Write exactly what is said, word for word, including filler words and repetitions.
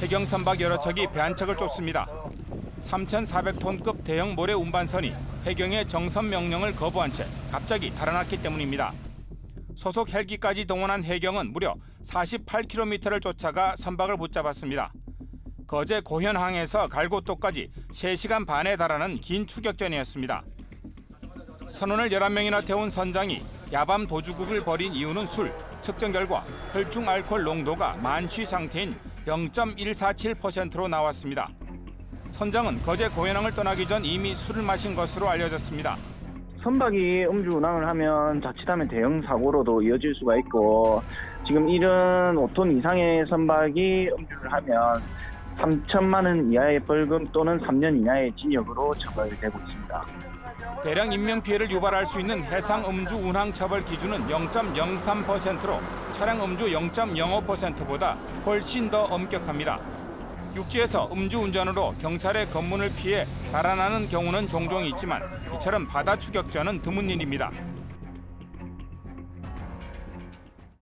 해경 선박 여러 척이 배 한 척을 쫓습니다. 삼천사백 톤급 대형 모래 운반선이 해경의 정선 명령을 거부한 채 갑자기 달아났기 때문입니다. 소속 헬기까지 동원한 해경은 무려 사십팔 킬로미터를 쫓아가 선박을 붙잡았습니다. 거제 고현항에서 갈고도까지 세 시간 반에 달하는 긴 추격전이었습니다. 선원을 열한 명이나 태운 선장이 야밤 도주국을 벌인 이유는 술, 측정 결과 혈중 알코올 농도가 만취 상태인 영 점 일사칠 퍼센트로 나왔습니다. 선장은 거제 고현항을 떠나기 전 이미 술을 마신 것으로 알려졌습니다. 선박이 음주 운항을 하면 자칫하면 대형 사고로도 이어질 수가 있고, 지금 이런 오 톤 이상의 선박이 음주를 하면 삼천만 원 이하의 벌금 또는 삼 년 이하의 징역으로 처벌되고 있습니다. 대량 인명피해를 유발할 수 있는 해상 음주 운항 처벌 기준은 영 점 영삼 퍼센트로 차량 음주 영 점 영오 퍼센트보다 훨씬 더 엄격합니다. 육지에서 음주운전으로 경찰의 검문을 피해 달아나는 경우는 종종 있지만 이처럼 바다 추격전은 드문 일입니다.